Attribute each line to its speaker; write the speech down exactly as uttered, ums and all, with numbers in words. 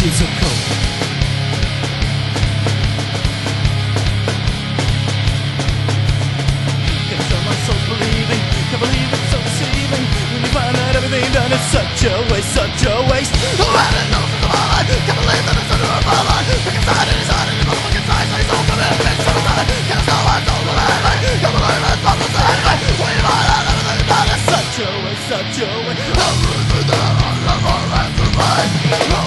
Speaker 1: seems so cold. Can't tell my soul's believing, can't believe it's so deceiving. When you find out everything done is such a waste, such a waste. Oh, I didn't know this was my life. Can't believe that it's under my life. Pick a side and he's on any motherfucking side. So he's so committed, it's so bad. Can't tell my soul's believing, can't believe it's so deceiving. When you find out everything done is such a waste, such a waste. I'm losing that, I'm never meant to be.